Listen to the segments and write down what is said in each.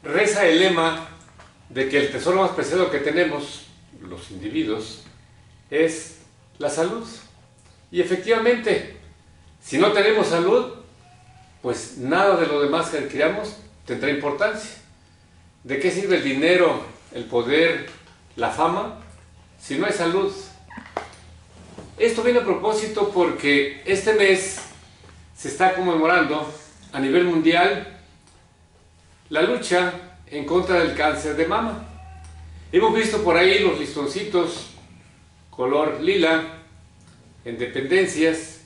Reza el lema de que el tesoro más preciado que tenemos, los individuos, es la salud. Y efectivamente, si no tenemos salud, pues nada de lo demás que adquiramos tendrá importancia. ¿De qué sirve el dinero, el poder, la fama, si no hay salud? Esto viene a propósito porque este mes se está conmemorando a nivel mundial la lucha en contra del cáncer de mama. Hemos visto por ahí los listoncitos color lila en dependencias,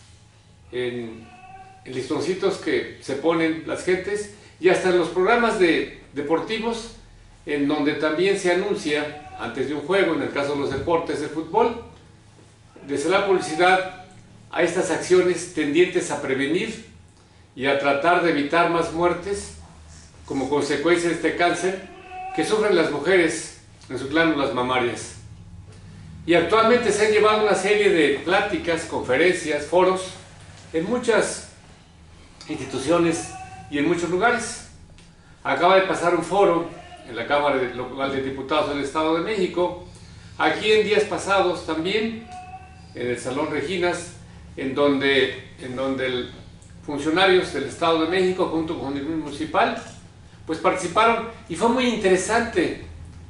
en listoncitos que se ponen las gentes, y hasta en los programas deportivos, en donde también se anuncia antes de un juego, en el caso de los deportes de fútbol, desde la publicidad a estas acciones tendientes a prevenir y a tratar de evitar más muertes como consecuencia de este cáncer que sufren las mujeres en sus glándulas mamarias. Y actualmente se han llevado una serie de pláticas, conferencias, foros en muchas instituciones y en muchos lugares. Acaba de pasar un foro en la Cámara Local de Diputados del Estado de México, aquí en días pasados también, en el Salón Reginas, en donde funcionarios del Estado de México junto con el municipal pues participaron, y fue muy interesante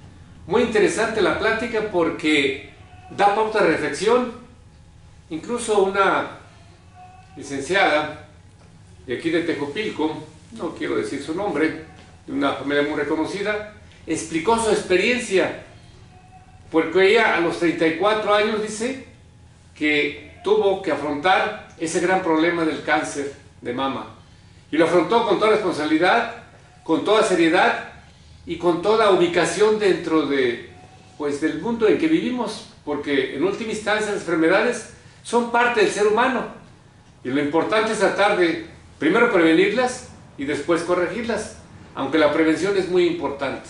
la plática porque da pauta de reflexión. Incluso una licenciada de aquí de Tejupilco, no quiero decir su nombre, de una familia muy reconocida, explicó su experiencia, porque ella a los 34 años dice que tuvo que afrontar ese gran problema del cáncer de mama, y lo afrontó con toda responsabilidad, con toda seriedad y con toda ubicación dentro del mundo en que vivimos, porque en última instancia las enfermedades son parte del ser humano, y lo importante es tratar de primero prevenirlas y después corregirlas, aunque la prevención es muy importante.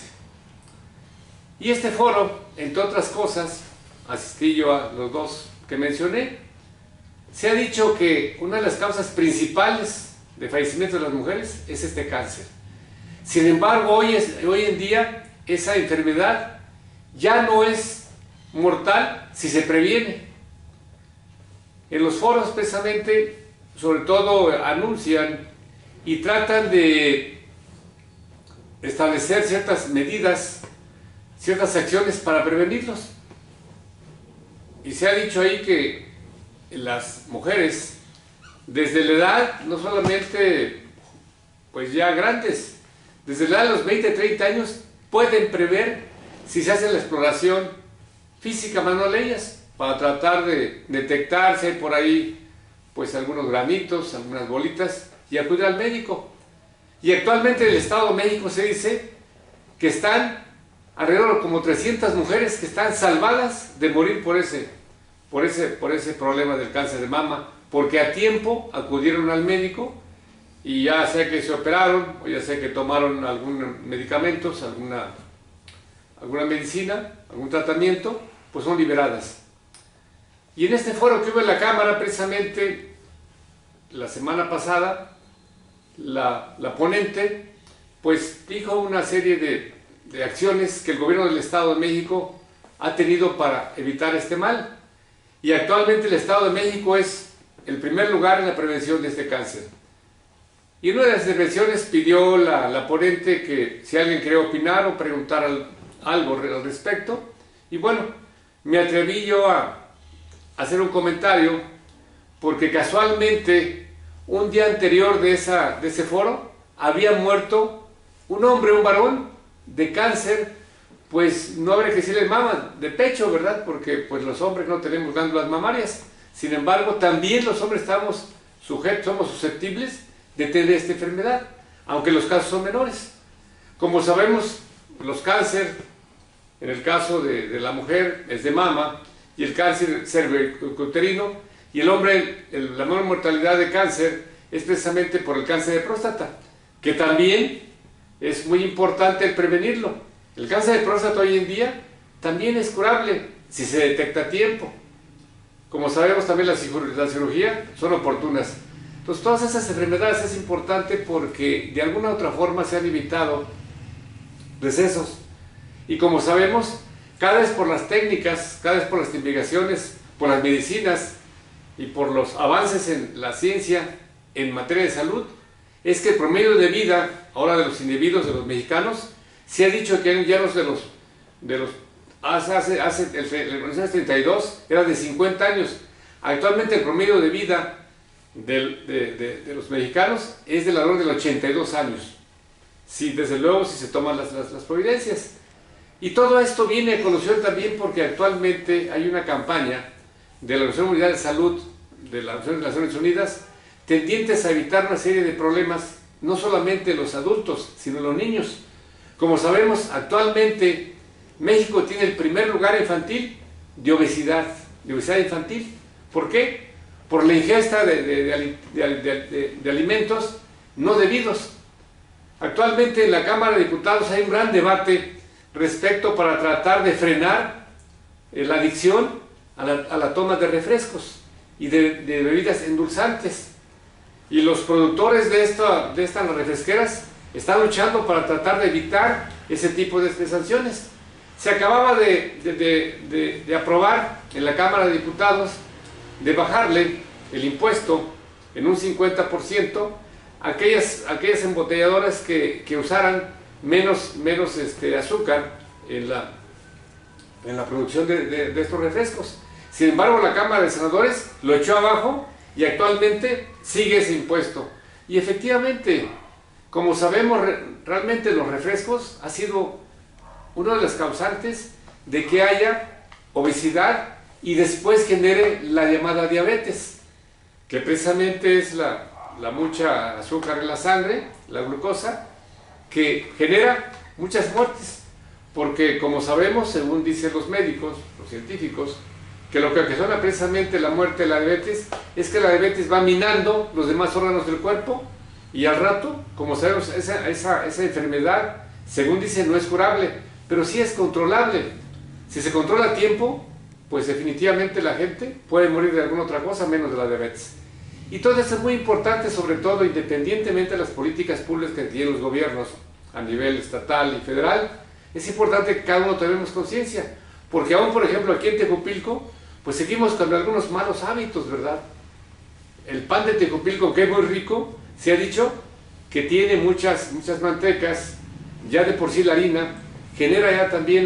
Y este foro, entre otras cosas, asistí yo a los dos que mencioné. Se ha dicho que una de las causas principales de fallecimiento de las mujeres es este cáncer. Sin embargo, hoy en día esa enfermedad ya no es mortal si se previene. En los foros precisamente, sobre todo, anuncian y tratan de establecer ciertas medidas, ciertas acciones para prevenirlos. Y se ha dicho ahí que las mujeres, desde la edad, no solamente pues ya grandes, desde la edad de los 20, 30 años, pueden prever si se hace la exploración física manual de ellas, para tratar de detectar si hay por ahí pues algunos granitos, algunas bolitas, y acudir al médico. Y actualmente en el Estado de México se dice que están alrededor de como 300 mujeres que están salvadas de morir por ese problema del cáncer de mama, porque a tiempo acudieron al médico y ya sea que se operaron o ya sea que tomaron algunos medicamentos, alguna medicina, algún tratamiento, pues son liberadas. Y en este foro que hubo en la Cámara, precisamente la semana pasada, la ponente pues dijo una serie de acciones que el gobierno del Estado de México ha tenido para evitar este mal. Y actualmente el Estado de México es el primer lugar en la prevención de este cáncer. Y en una de las intervenciones pidió la ponente que si alguien quería opinar o preguntar algo al respecto. Y bueno, me atreví yo a hacer un comentario, porque casualmente un día anterior de ese foro había muerto un hombre, un varón, de cáncer, pues no habría que decirle mama, de pecho, ¿verdad? Porque pues los hombres no tenemos glándulas mamarias. Sin embargo, también los hombres somos susceptibles de tener esta enfermedad, aunque los casos son menores. Como sabemos, los cánceres, en el caso de la mujer, es de mama, y el cáncer cervicouterino, y el hombre, la menor mortalidad de cáncer es precisamente por el cáncer de próstata, que también es muy importante el prevenirlo. El cáncer de próstata hoy en día también es curable si se detecta a tiempo. Como sabemos, también la cirugía son oportunas. Entonces, todas esas enfermedades es importante porque de alguna u otra forma se han evitado decesos. Y como sabemos, cada vez por las técnicas, cada vez por las investigaciones, por las medicinas y por los avances en la ciencia en materia de salud, es que el promedio de vida ahora de los individuos, de los mexicanos, se ha dicho que ya los hace el 1932 era de 50 años. Actualmente el promedio de vida de los mexicanos es del valor de 82 años. Sí, desde luego, si se toman las providencias. Y todo esto viene a colación también porque actualmente hay una campaña de la Organización Mundial de Salud, de la Organización de las Naciones Unidas, tendientes a evitar una serie de problemas, no solamente los adultos, sino los niños. Como sabemos, actualmente México tiene el primer lugar infantil de obesidad infantil. ¿Por qué? Por la ingesta de alimentos no debidos. Actualmente en la Cámara de Diputados hay un gran debate respecto para tratar de frenar la adicción a la toma de refrescos y de bebidas endulzantes. Y los productores de estas refresqueras están luchando para tratar de evitar ese tipo de sanciones. Se acababa de aprobar en la Cámara de Diputados de bajarle el impuesto en un 50% a aquellas embotelladoras que usaran menos azúcar en la producción de estos refrescos. Sin embargo, la Cámara de Senadores lo echó abajo y actualmente sigue ese impuesto. Y efectivamente, como sabemos, realmente los refrescos ha sido uno de los causantes de que haya obesidad y después genere la llamada diabetes, que precisamente es la mucha azúcar en la sangre, la glucosa, que genera muchas muertes, porque como sabemos, según dicen los médicos, los científicos, que lo que ocasiona precisamente la muerte de la diabetes es que la diabetes va minando los demás órganos del cuerpo y al rato, como sabemos, esa enfermedad, según dicen, no es curable, pero sí es controlable. Si se controla a tiempo, pues definitivamente la gente puede morir de alguna otra cosa menos de la diabetes. Y todo esto es muy importante, sobre todo independientemente de las políticas públicas que tienen los gobiernos a nivel estatal y federal. Es importante que cada uno tomemos conciencia, porque aún, por ejemplo, aquí en Tejupilco, pues seguimos con algunos malos hábitos, ¿verdad? El pan de Tejupilco, que es muy rico, se ha dicho que tiene muchas mantecas, ya de por sí la harina genera ya también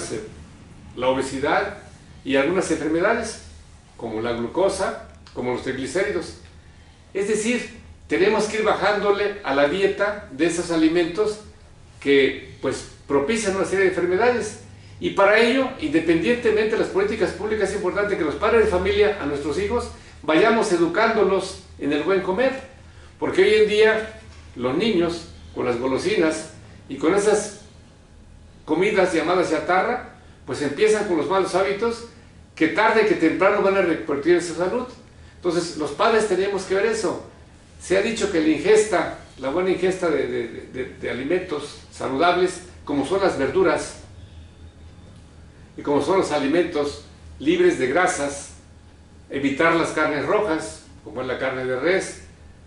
la obesidad y algunas enfermedades, como la glucosa, como los triglicéridos. Es decir, tenemos que ir bajándole a la dieta de esos alimentos que pues propician una serie de enfermedades. Y para ello, independientemente de las políticas públicas, es importante que los padres de familia, a nuestros hijos, vayamos educándolos en el buen comer. Porque hoy en día, los niños, con las golosinas y con esas comidas llamadas chatarra, pues empiezan con los malos hábitos que tarde que temprano van a repercutir en su salud. Entonces, los padres tenemos que ver eso. Se ha dicho que la buena ingesta de alimentos saludables, como son las verduras y como son los alimentos libres de grasas, evitar las carnes rojas, como es la carne de res,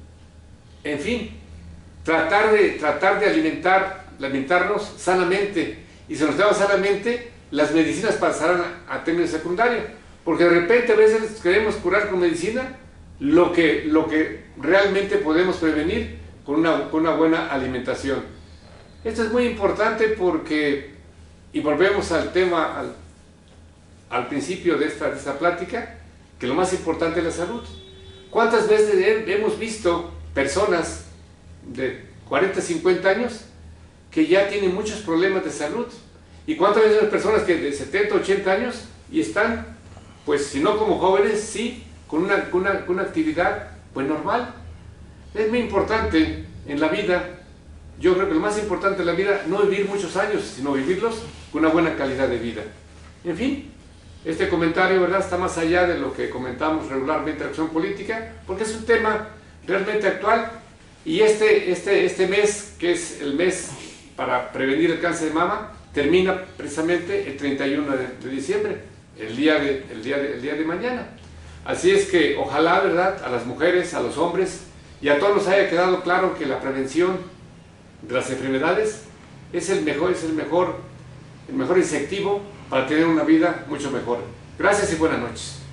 en fin, tratar de alimentarnos sanamente, y si nos damos sanamente, las medicinas pasarán a término secundario, porque de repente a veces queremos curar con medicina lo que realmente podemos prevenir con una buena alimentación. Esto es muy importante porque, y volvemos al tema, al principio de esta plática, que lo más importante es la salud. ¿Cuántas veces hemos visto personas de 40, 50 años que ya tienen muchos problemas de salud? ¿Y cuántas veces hay personas que de 70, 80 años y están, pues si no como jóvenes, sí, con una actividad pues normal? Es muy importante en la vida, yo creo que lo más importante en la vida, no vivir muchos años, sino vivirlos con una buena calidad de vida. En fin, este comentario, ¿verdad?, está más allá de lo que comentamos regularmente en la acción política, porque es un tema realmente actual, y este mes, que es el mes para prevenir el cáncer de mama, termina precisamente el 31 de diciembre, el día de mañana. Así es que ojalá, ¿verdad?, a las mujeres, a los hombres y a todos nos haya quedado claro que la prevención de las enfermedades es el mejor insectivo para tener una vida mucho mejor. Gracias y buenas noches.